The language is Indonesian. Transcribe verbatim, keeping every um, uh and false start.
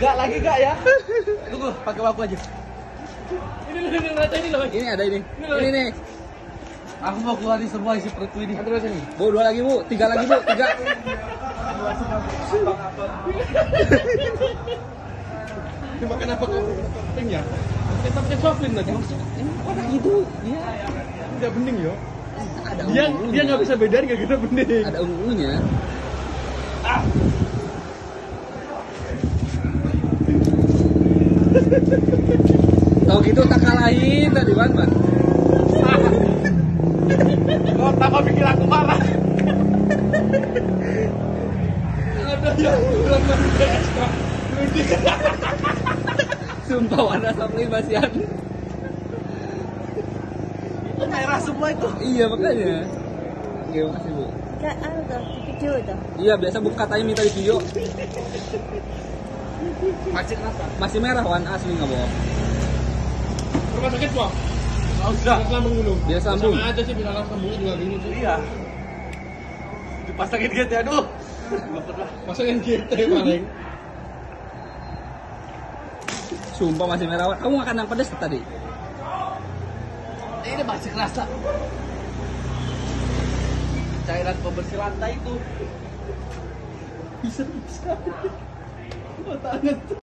Gak lagi gak ya? Tunggu, pakai aku aja. Ini ini ini ini loh. Ini ada ini. Ini nih. Aku mau keluarin semua isi perutku ini. Terus ini. Bu, dua lagi bu, tiga lagi bu, tiga. Ini makan apa kok? Penting ya? Kita pakai softlin aja. Ini apa gitu? Iya. Enggak bening ya? Ada Dia ungu-ungunya. dia nggak bisa bedain nggak kita bening. Ada ungunya. Tahu gitu tak kalahin tadi ban ban. Oh, tambah bikin aku marah. Ada yang belum masih ekstra. Sumpah warna softlin basian. Itu merah semua itu. Iya makanya. Oke, makasih bu. Kak, ano to? Di video to? Iya biasa bu katanya minta di video. Masih rasa. Masih merah wan asli nggak bohong. Rumah sakit Pak? Nggak usah. Biar lambung dulu. Biar sambung. Sama aja sih bilang lambungnya juga gini sih. Iya. Dipasangin gitu ya, aduh. Gak pernah. Pasangin G T paling. Sumpah masih merah wan. Kamu makan yang pedas tadi? Ini masih kerasa. Cairan pembersih lantai itu. Bisa bisa. Mata anget.